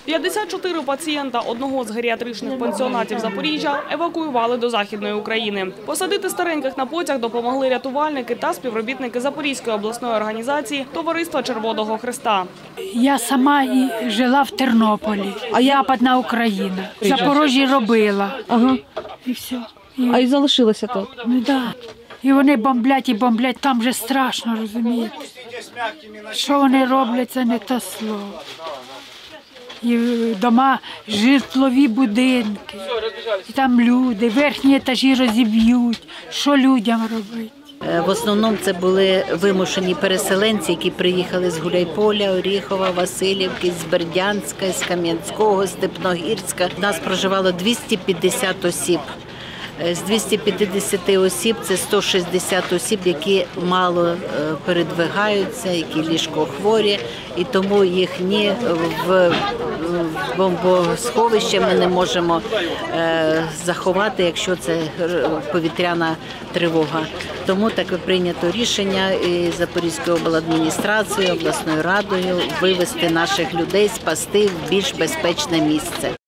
54 пацієнта одного з геріатричних пансіонатів Запоріжжя евакуювали до Західної України. Посадити стареньких на потяг допомогли рятувальники та співробітники Запорізької обласної організації Товариства Червоного Хреста. Я сама і жила в Тернополі, Западна Україна. В Запоріжжі робила. Ага. І все. А і залишилося тут? Ну так. І вони бомблять і бомблять, там же страшно, розумієте. Що вони роблять, це не те слово. І дома, житлові будинки, і там люди, верхні етажі розіб'ють. Що людям робити? В основному це були вимушені переселенці, які приїхали з Гуляйполя, Оріхова, Васильівки, з Бердянська, з Кам'янського, Степногірська. У нас проживало 250 осіб. З 250 осіб це 160 осіб, які мало передвигаються, які ліжкохворі, і тому їхні в бомбосховище ми не можемо заховати, якщо це повітряна тривога. Тому таке прийнято рішення і Запорізькою обладміністрацією, обласною радою вивезти наших людей, спасти в більш безпечне місце.